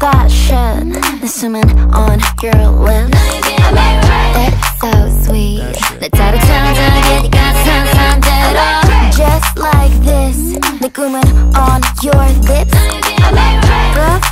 that shit. 내 숨은 on your lips. It's so sweet. 내 따로 찾아게 네가 상상대로. Just like this. 내 꿈은 on your lips.